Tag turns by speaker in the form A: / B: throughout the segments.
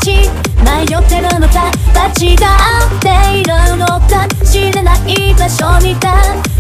A: し迷ってるのか間違っているのか知らない場所にいた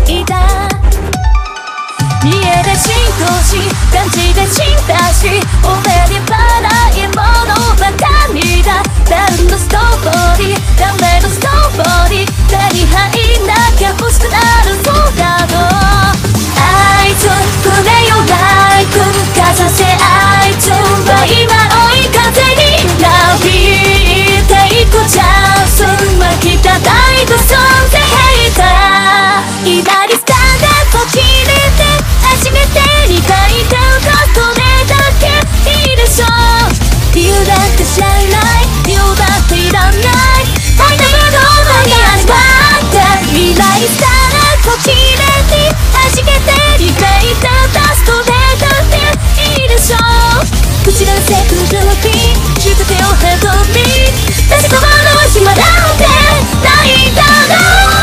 A: 見えで浸透し感じで浸透し俺に払い物ばかりだ誰のストーリー誰のストーリー手に入んなきゃ欲しくなるそうだろあいつくれよライクかさせあいつは今追い風になびいていくチャンス巻き叩いた存在ヘイター今にスタンダード切れて初めてに書いてたそれだけいいでしょ理由だって知らない理由だっていらない愛だけど何が味わって未来にスタンダード切れて初めてに書いてたそれだっていいでしょ口がせくる日手をヘドミなぜ困る暇なんてないんだろ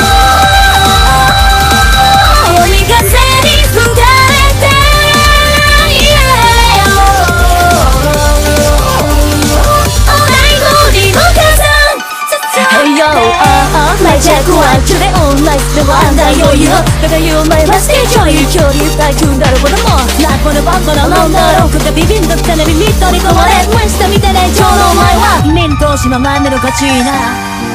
A: う追い風に吹かれてHey yo, my jack one today all night the one that you 내가 you my message you距離大君だろうでもなこのバカななんだろうかビビンだったね耳取り込まれ無視したみたいな情のお前は面通しままねの勝ちな